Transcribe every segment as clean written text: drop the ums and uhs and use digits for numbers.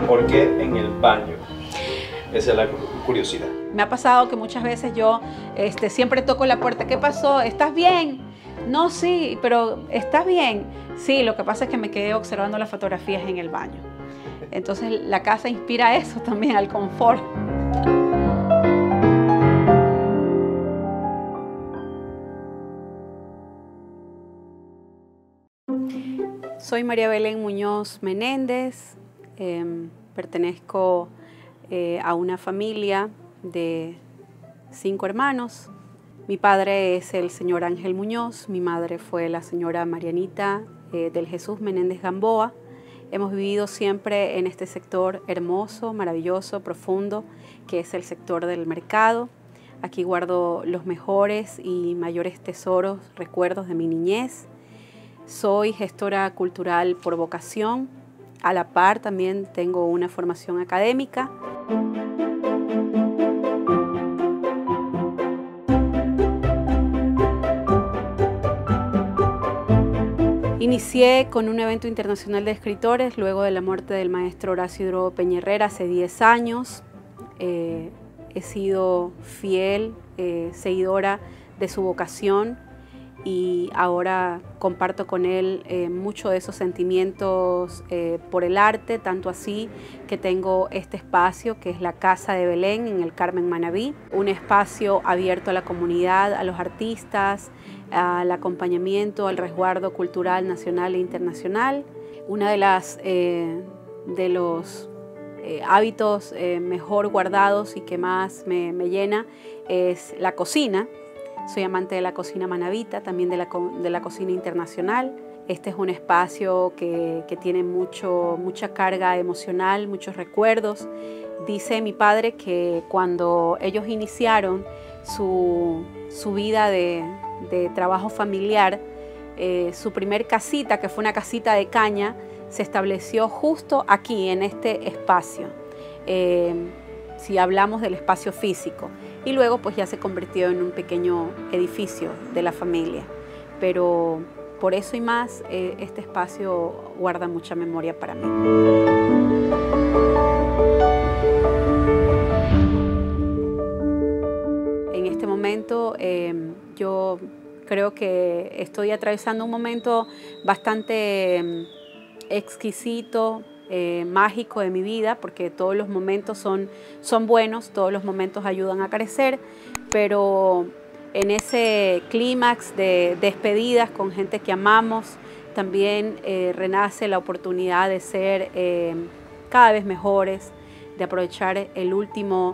¿Por qué en el baño? Esa es la curiosidad. Me ha pasado que muchas veces yo siempre toco la puerta. ¿Qué pasó? ¿Estás bien? No, sí, pero ¿estás bien? Sí, lo que pasa es que me quedé observando las fotografías en el baño. Entonces la casa inspira eso también, al confort. Soy María Belén Muñoz Menéndez, pertenezco a una familia de 5 hermanos. Mi padre es el señor Ángel Muñoz, mi madre fue la señora Marianita del Jesús Menéndez Gamboa. Hemos vivido siempre en este sector hermoso, maravilloso, profundo, que es el sector del mercado. Aquí guardo los mejores y mayores tesoros, recuerdos de mi niñez. Soy gestora cultural por vocación. A la par también tengo una formación académica. Inicié con un evento internacional de escritores luego de la muerte del maestro Horacio Drobo Peña Herrera hace 10 años. He sido fiel seguidora de su vocación y ahora comparto con él muchos de esos sentimientos por el arte, tanto así que tengo este espacio que es la Casa de Belén en el Carmen Manaví, un espacio abierto a la comunidad, a los artistas, al acompañamiento, al resguardo cultural nacional e internacional. Una de los hábitos mejor guardados y que más me llena es la cocina. Soy amante de la cocina manabita, también de la cocina internacional. Este es un espacio que tiene mucha carga emocional, muchos recuerdos. Dice mi padre que cuando ellos iniciaron su vida de trabajo familiar, su primer casita, que fue una casita de caña, se estableció justo aquí, en este espacio, si hablamos del espacio físico. Y luego pues ya se convirtió en un pequeño edificio de la familia. Pero por eso y más, este espacio guarda mucha memoria para mí. En este momento yo creo que estoy atravesando un momento bastante exquisito, mágico de mi vida, porque todos los momentos son buenos, todos los momentos ayudan a crecer, pero en ese clímax de despedidas con gente que amamos, también renace la oportunidad de ser cada vez mejores, de aprovechar el último,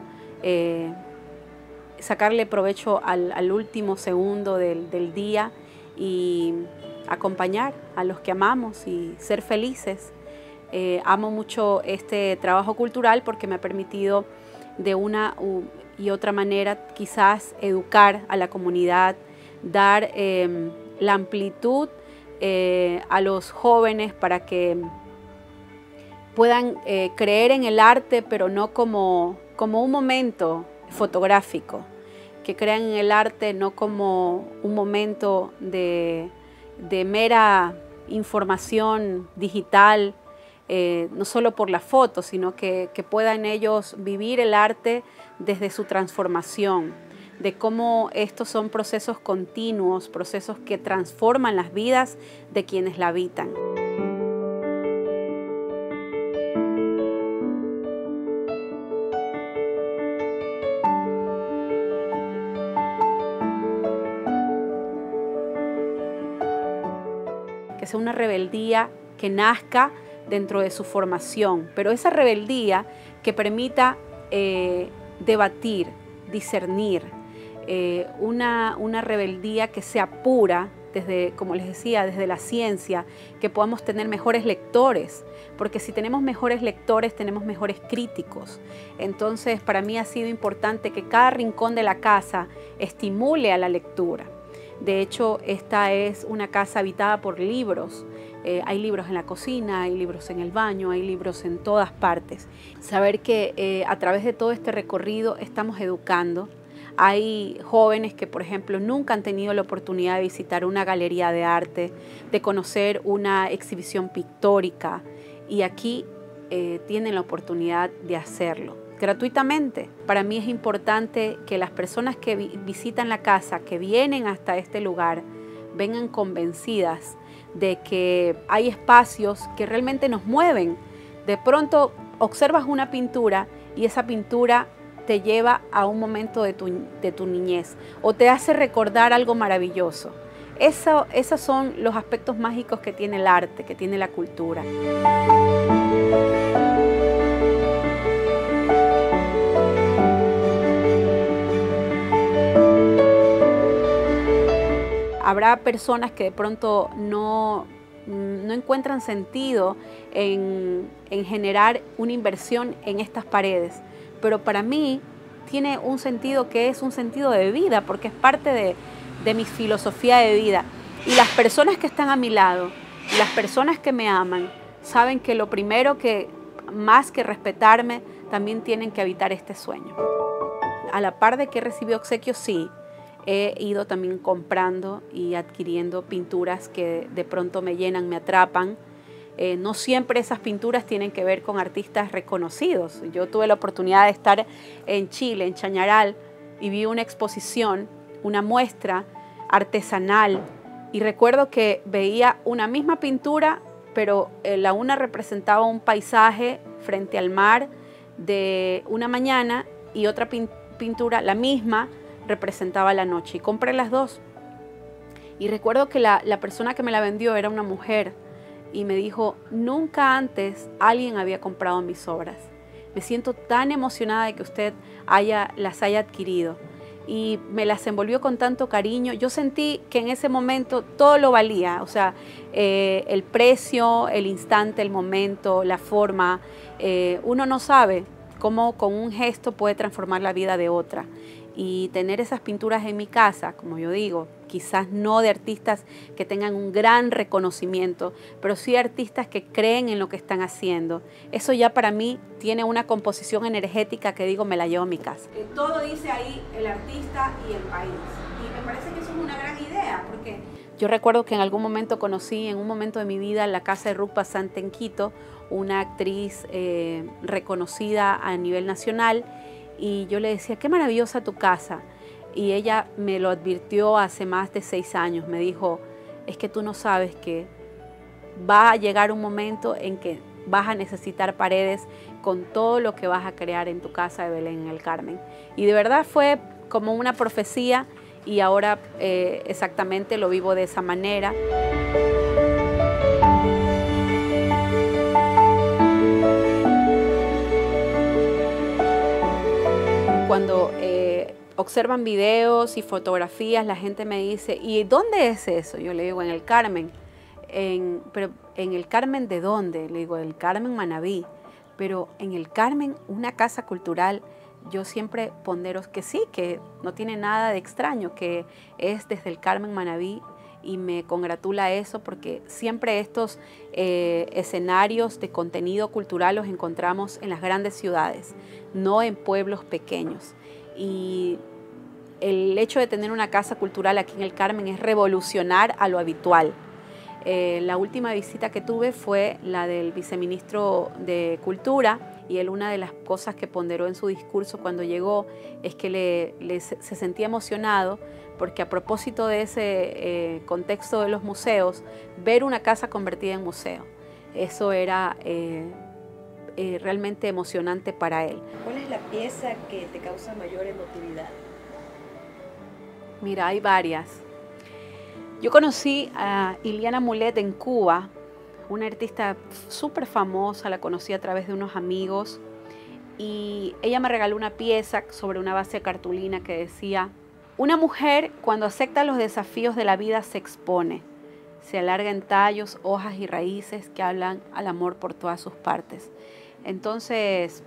sacarle provecho al último segundo del día y acompañar a los que amamos y ser felices. Amo mucho este trabajo cultural porque me ha permitido de una y otra manera quizás educar a la comunidad, dar la amplitud a los jóvenes para que puedan creer en el arte, pero no como un momento fotográfico, que crean en el arte no como un momento de mera información digital, no solo por la foto, sino que puedan ellos vivir el arte desde su transformación, de cómo estos son procesos continuos, procesos que transforman las vidas de quienes la habitan. Que sea una rebeldía que nazca dentro de su formación, pero esa rebeldía que permita debatir, discernir, una rebeldía que sea pura, desde, como les decía, desde la ciencia, que podamos tener mejores lectores, porque si tenemos mejores lectores, tenemos mejores críticos. Entonces, para mí ha sido importante que cada rincón de la casa estimule a la lectura. De hecho, esta es una casa habitada por libros. Hay libros en la cocina, hay libros en el baño, hay libros en todas partes. Saber que a través de todo este recorrido estamos educando. Hay jóvenes que, por ejemplo, nunca han tenido la oportunidad de visitar una galería de arte, de conocer una exhibición pictórica. Y aquí tienen la oportunidad de hacerlo gratuitamente. Para mí es importante que las personas que visitan la casa, que vienen hasta este lugar, vengan convencidas de que hay espacios que realmente nos mueven. De pronto observas una pintura y esa pintura te lleva a un momento de tu niñez o te hace recordar algo maravilloso. Esos son los aspectos mágicos que tiene el arte, que tiene la cultura. Habrá personas que de pronto no encuentran sentido en generar una inversión en estas paredes, pero para mí tiene un sentido que es un sentido de vida, porque es parte de mi filosofía de vida. Y las personas que están a mi lado, las personas que me aman, saben que lo primero que, más que respetarme, también tienen que habitar este sueño. A la par de que recibí obsequios, sí, he ido también comprando y adquiriendo pinturas que de pronto me llenan, me atrapan. No siempre esas pinturas tienen que ver con artistas reconocidos. Yo tuve la oportunidad de estar en Chile, en Chañaral, y vi una exposición, una muestra artesanal, y recuerdo que veía una misma pintura, pero la una representaba un paisaje frente al mar de una mañana y otra pintura, la misma, representaba la noche, y compré las dos. Y recuerdo que la persona que me la vendió era una mujer y me dijo: nunca antes alguien había comprado mis obras. Me siento tan emocionada de que usted las haya adquirido. Y me las envolvió con tanto cariño. Yo sentí que en ese momento todo lo valía, o sea, el precio, el instante, el momento, la forma. Uno no sabe cómo con un gesto puede transformar la vida de otra. Y tener esas pinturas en mi casa, como yo digo, quizás no de artistas que tengan un gran reconocimiento, pero sí artistas que creen en lo que están haciendo. Eso ya para mí tiene una composición energética que digo, me la llevo a mi casa. Todo dice ahí el artista y el país. Y me parece que eso es una gran idea, porque yo recuerdo que en algún momento conocí, en un momento de mi vida, en la casa de Ruth Pasante en Quito, una actriz reconocida a nivel nacional, y yo le decía: qué maravillosa tu casa. Y ella me lo advirtió hace más de 6 años. Me dijo: es que tú no sabes que va a llegar un momento en que vas a necesitar paredes con todo lo que vas a crear en tu casa de Belén en el Carmen. Y de verdad fue como una profecía, y ahora exactamente lo vivo de esa manera. Cuando observan videos y fotografías, la gente me dice: ¿y dónde es eso? Yo le digo: en el Carmen. ¿Pero en el Carmen de dónde? Le digo: el Carmen Manabí. Pero en el Carmen, una casa cultural, yo siempre pondero que sí, que no tiene nada de extraño, que es desde el Carmen Manabí, y me congratula eso, porque siempre estos escenarios de contenido cultural los encontramos en las grandes ciudades, no en pueblos pequeños. Y el hecho de tener una casa cultural aquí en el Carmen es revolucionar a lo habitual. La última visita que tuve fue la del viceministro de Cultura, y él, una de las cosas que ponderó en su discurso cuando llegó es que se sentía emocionado porque, a propósito de ese contexto de los museos, ver una casa convertida en museo, eso era realmente emocionante para él. ¿Cuál es la pieza que te causa mayor emotividad? Mira, hay varias. Yo conocí a Iliana Mulet en Cuba, una artista súper famosa, la conocí a través de unos amigos, y ella me regaló una pieza sobre una base de cartulina que decía: una mujer, cuando acepta los desafíos de la vida, se expone, se alarga en tallos, hojas y raíces que hablan al amor por todas sus partes. Entonces,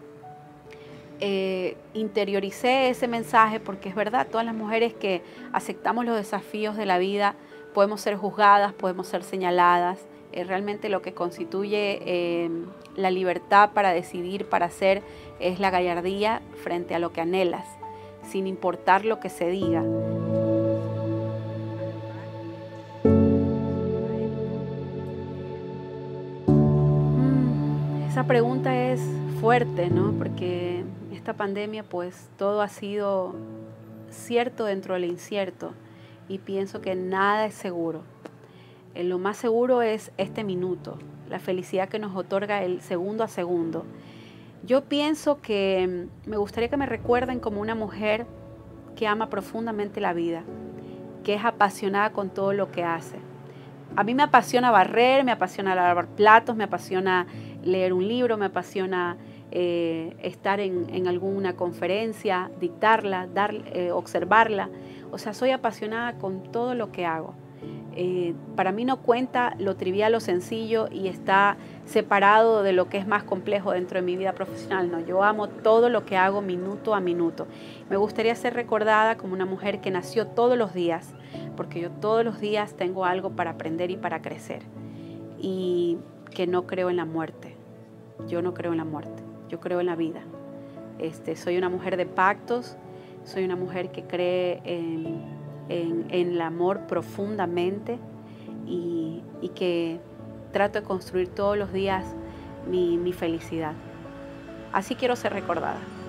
interioricé ese mensaje, porque es verdad, todas las mujeres que aceptamos los desafíos de la vida podemos ser juzgadas, podemos ser señaladas. Realmente lo que constituye la libertad para decidir, para hacer, es la gallardía frente a lo que anhelas, sin importar lo que se diga. Esa pregunta es fuerte, ¿no? Porque esta pandemia, pues todo ha sido cierto dentro del incierto y pienso que nada es seguro. Lo más seguro es este minuto, la felicidad que nos otorga el segundo a segundo. Yo pienso que me gustaría que me recuerden como una mujer que ama profundamente la vida, que es apasionada con todo lo que hace. A mí me apasiona barrer, me apasiona lavar platos, me apasiona leer un libro, me apasiona estar en alguna conferencia, dictarla, observarla. O sea, soy apasionada con todo lo que hago. Para mí no cuenta lo trivial, lo sencillo y está separado de lo que es más complejo dentro de mi vida profesional. No, yo amo todo lo que hago minuto a minuto. Me gustaría ser recordada como una mujer que nació todos los días, porque yo todos los días tengo algo para aprender y para crecer. Y que no creo en la muerte. Yo no creo en la muerte, yo creo en la vida. Soy una mujer de pactos, soy una mujer que cree en el amor profundamente y que trato de construir todos los días mi felicidad. Así quiero ser recordada.